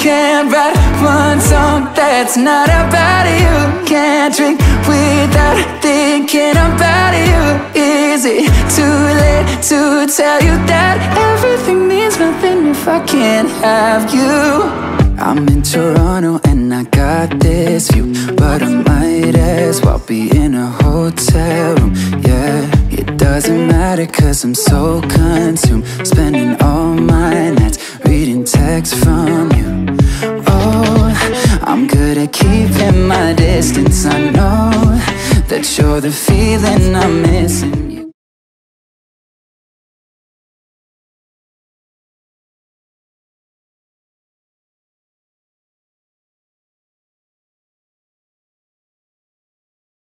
can't write one song that's not about you. Can't drink without thinking about you. Is it too late to tell you that everything means nothing if I can't have you? I'm in Toronto and I got this view, but I might as well be in a hotel room. Yeah, it doesn't matter cause I'm so consumed, spending all my nights reading texts from you. Oh, I'm good at keeping my distance. I know that you're the feeling I'm missing.